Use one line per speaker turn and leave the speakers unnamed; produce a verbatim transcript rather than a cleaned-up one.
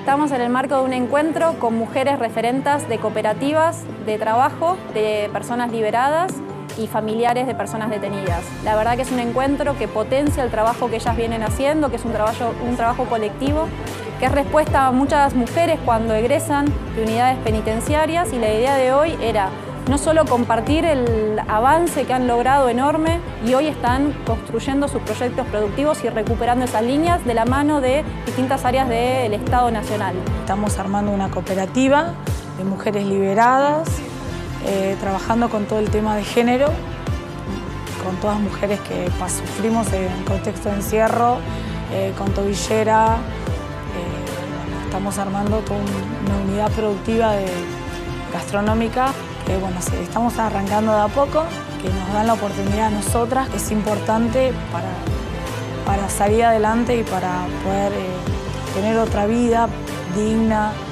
Estamos en el marco de un encuentro con mujeres referentas de cooperativas de trabajo, de personas liberadas y familiares de personas detenidas. La verdad que es un encuentro que potencia el trabajo que ellas vienen haciendo, que es un trabajo, un trabajo colectivo, que es respuesta a muchas mujeres cuando egresan de unidades penitenciarias, y la idea de hoy era no solo compartir el avance que han logrado enorme y hoy están construyendo sus proyectos productivos y recuperando esas líneas de la mano de distintas áreas del Estado Nacional.
Estamos armando una cooperativa de mujeres liberadas, eh, trabajando con todo el tema de género, con todas mujeres que sufrimos en contexto de encierro, eh, con tobillera. Eh, estamos armando toda una unidad productiva de, gastronómica. Que, bueno, estamos arrancando de a poco, que nos dan la oportunidad a nosotras, que es importante para, para salir adelante y para poder eh, tener otra vida digna,